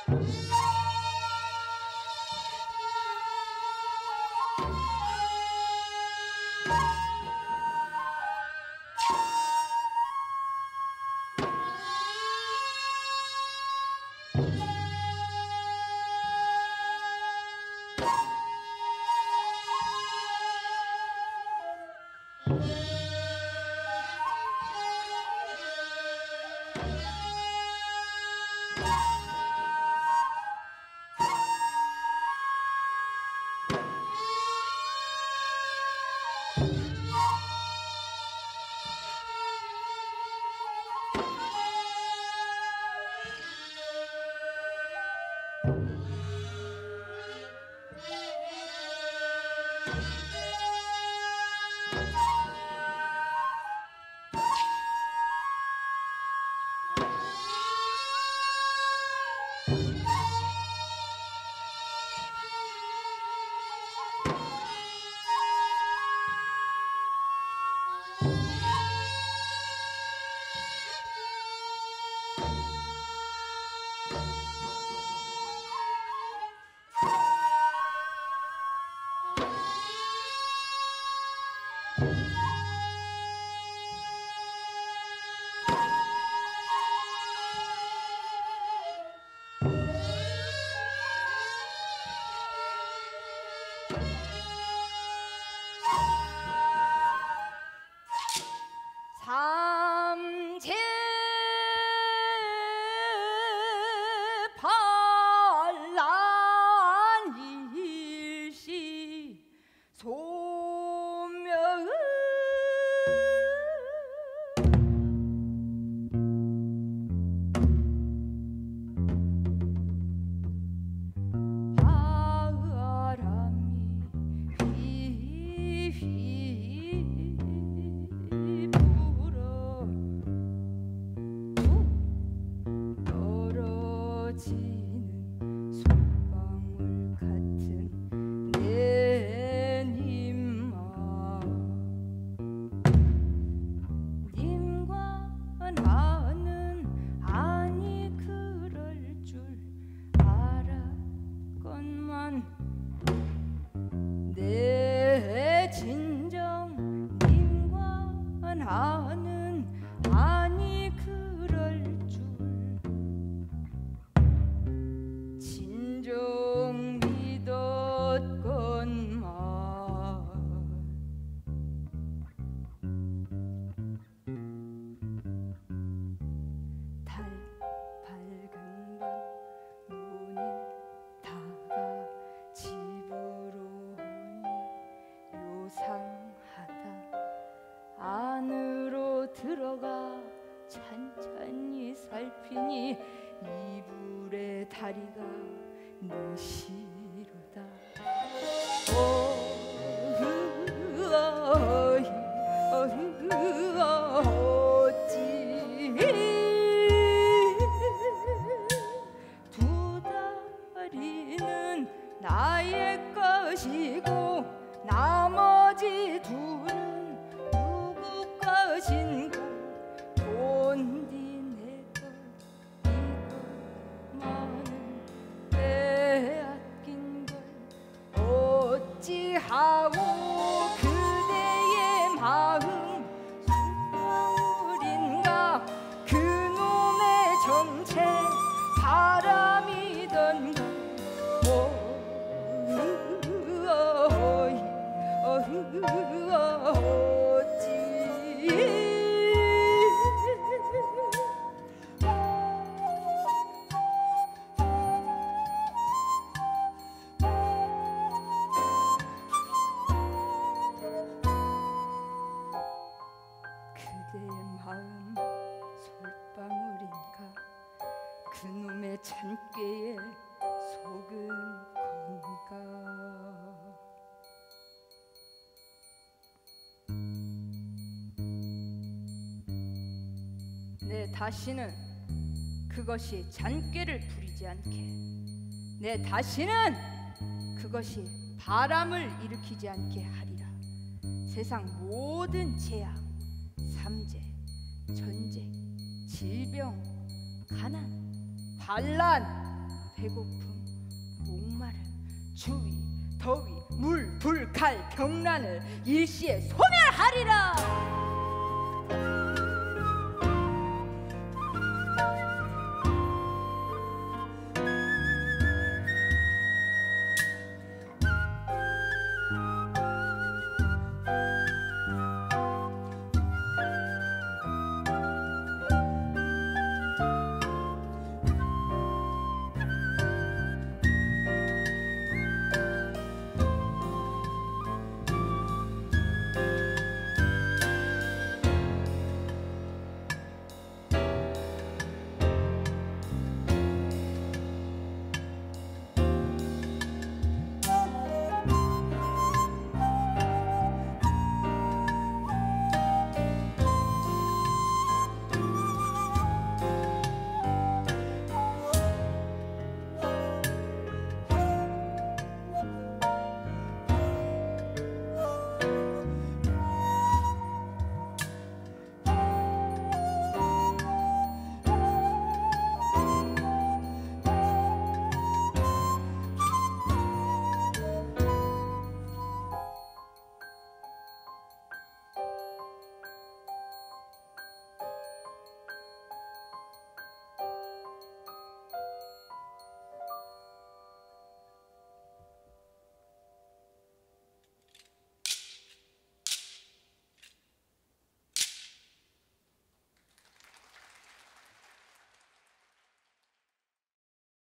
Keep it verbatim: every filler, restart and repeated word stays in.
삼재 반란 일시 소명 바람이 휘휘 불어 떨어지는 솔방울 같은 내 님아, 님과 나는 아니 그럴 줄 알았건만 내 진정 님과 나는 아니 그럴 줄 진정 믿었건만 달 밝은 밤 문을 닫아 집으로 오니 요상하다. 안으로 들어가 찬찬히 살피니 이불의 다리가 너시로다. 어이 어이 어찌 두 다리는 나의 것이고 나머지 둘은 누구 것인가. 본디 내것 이것만은 빼앗긴 걸 어찌하오. 그대의 마음 술방울인가. 그놈의 정체 바람이던가. 어이 어이 어찌 그대의 마음 솔방울인가. 그놈의 잔꾀에 속은 건가. 내 다시는 그것이 잔꾀를 부리지 않게, 내 다시는 그것이 바람을 일으키지 않게 하리라. 세상 모든 재앙, 삼재, 전쟁, 질병, 가난, 반란, 배고픔, 목마름, 추위, 더위, 물, 불, 칼, 병난을 일시에 소멸하리라.